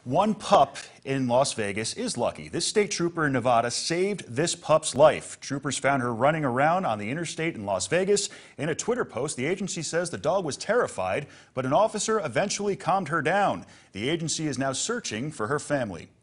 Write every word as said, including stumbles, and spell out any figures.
One pup in Las Vegas is lucky. This state trooper in Nevada saved this pup's life. Troopers found her running around on the interstate in Las Vegas. In a Twitter post, the agency says the dog was terrified, but an officer eventually calmed her down. The agency is now searching for her family.